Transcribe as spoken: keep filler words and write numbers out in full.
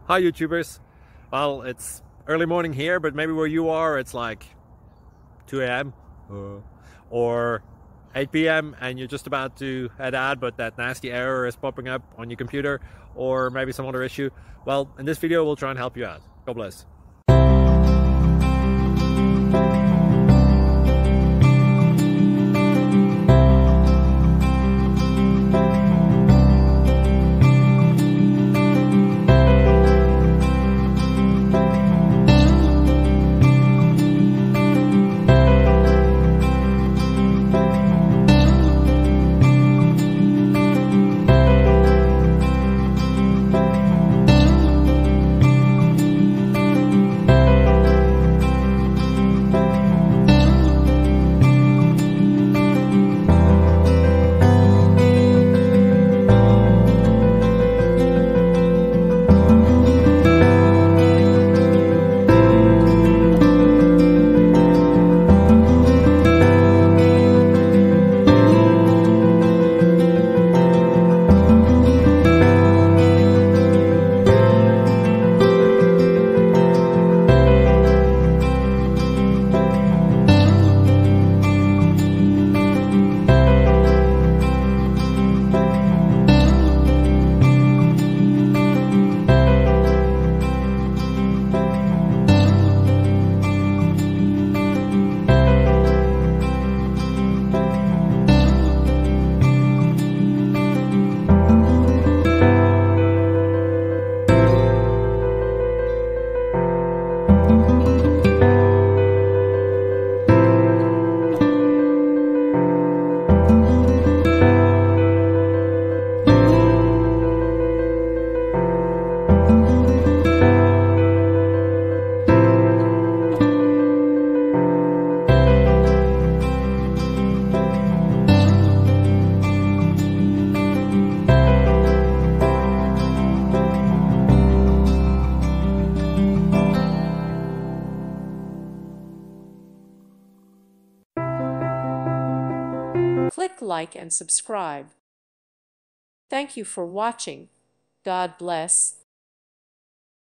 Hi YouTubers. Well, it's early morning here, but maybe where you are it's like two A M uh, or eight P M and you're just about to head out, but that nasty error is popping up on your computer, or maybe some other issue. Well, in this video we'll try and help you out. God bless. Click like and subscribe. Thank you for watching. God bless.